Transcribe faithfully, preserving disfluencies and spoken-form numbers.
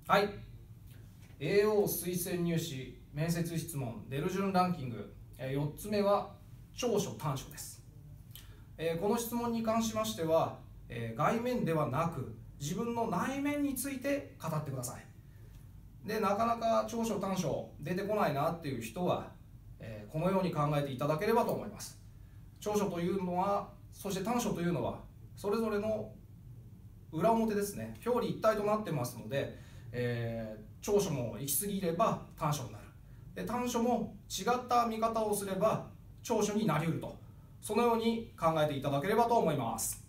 はい、エーオー 推薦入試面接質問出る順ランキング、よっつめは長所短所です。この質問に関しましては、外面ではなく自分の内面について語ってください。で、なかなか長所短所出てこないなっていう人は、このように考えていただければと思います。長所というのは、そして短所というのはそれぞれの裏表ですね。表裏一体となってますので、えー、長所も行き過ぎれば短所になる。で、短所も違った見方をすれば長所になりうると、そのように考えていただければと思います。